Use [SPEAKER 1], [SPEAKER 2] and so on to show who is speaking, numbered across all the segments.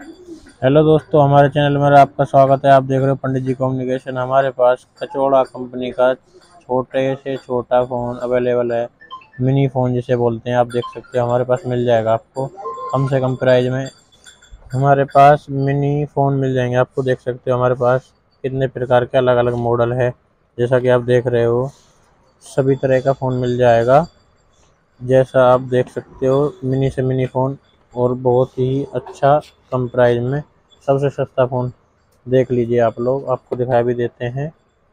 [SPEAKER 1] Hello दोस्तों, हमारे channel में आपका स्वागत है। आप देख रहे हो पंडित जी कम्युनिकेशन। हमारे पास कचौड़ा कंपनी का छोटे से छोटा फ़ोन अवेलेबल है, मिनी फ़ोन जिसे बोलते हैं। आप देख सकते हो, हमारे पास मिल जाएगा आपको कम से कम प्राइस में। हमारे पास मिनी फ़ोन मिल जाएंगे आपको। देख सकते हो हमारे पास कितने प्रकार के अलग अलग मॉडल है। जैसा कि आप देख रहे हो, सभी तरह का फ़ोन मिल जाएगा। जैसा आप देख सकते हो, मिनी से मिनी फ़ोन और बहुत ही अच्छा कम प्राइस में सबसे सस्ता फ़ोन देख लीजिए आप लोग। आपको दिखाई भी देते हैं।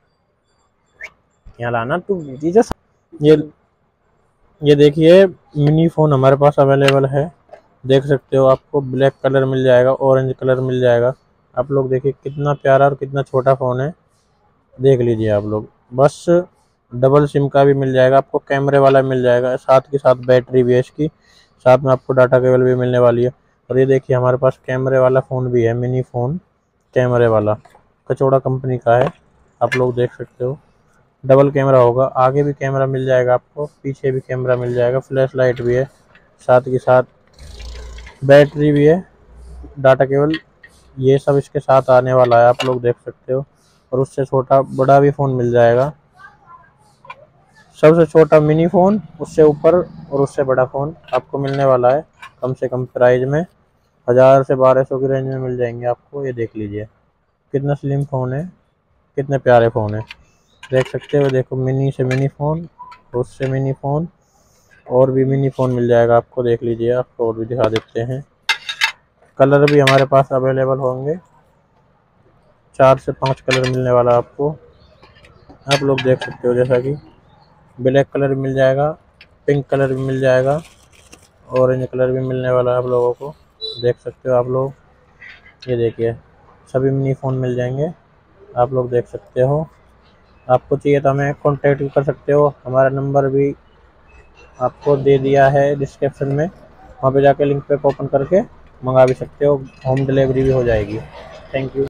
[SPEAKER 1] यहाँ लाना तू जीजस। ये ये देखिए, मिनी फ़ोन हमारे पास अवेलेबल है। देख सकते हो, आपको ब्लैक कलर मिल जाएगा, ऑरेंज कलर मिल जाएगा। आप लोग देखिए कितना प्यारा और कितना छोटा फ़ोन है। देख लीजिए आप लोग। बस डबल सिम का भी मिल जाएगा आपको, कैमरे वाला मिल जाएगा, साथ के साथ बैटरी भी है इसकी, साथ में आपको डाटा केबल भी मिलने वाली है। और ये देखिए हमारे पास कैमरे वाला फ़ोन भी है, मिनी फ़ोन कैमरे वाला, कचौड़ा कंपनी का है। आप लोग देख सकते हो, डबल कैमरा होगा, आगे भी कैमरा मिल जाएगा आपको, पीछे भी कैमरा मिल जाएगा, फ्लैश लाइट भी है, साथ के साथ बैटरी भी है, डाटा केबल, ये सब इसके साथ आने वाला है। आप लोग देख सकते हो। और उससे छोटा बड़ा भी फ़ोन मिल जाएगा। सबसे छोटा मिनी फ़ोन, उससे ऊपर और उससे बड़ा फ़ोन आपको मिलने वाला है कम से कम प्राइस में। 1000 से 1200 की रेंज में मिल जाएंगे आपको। ये देख लीजिए कितना स्लिम फ़ोन है, कितने प्यारे फ़ोन है। देख सकते हो, देखो मिनी से मिनी फ़ोन, उससे मिनी फ़ोन, और भी मिनी फ़ोन मिल जाएगा आपको। देख लीजिए, आपको और भी दिखा देते हैं। कलर भी हमारे पास अवेलेबल होंगे, 4 से 5 कलर मिलने वाला आपको। आप लोग देख सकते हो, जैसा कि ब्लैक कलर भी मिल जाएगा, पिंक कलर भी मिल जाएगा, ऑरेंज कलर भी मिलने वाला है आप लोगों को। देख सकते हो आप लोग। ये देखिए, सभी मिनी फ़ोन मिल जाएंगे। आप लोग देख सकते हो। आपको चाहिए तो हमें कॉन्टैक्ट भी कर सकते हो। हमारा नंबर भी आपको दे दिया है डिस्क्रिप्शन में, वहाँ पे जाके लिंक पे ओपन करके मंगा भी सकते हो। होम डिलीवरी भी हो जाएगी। Thank you.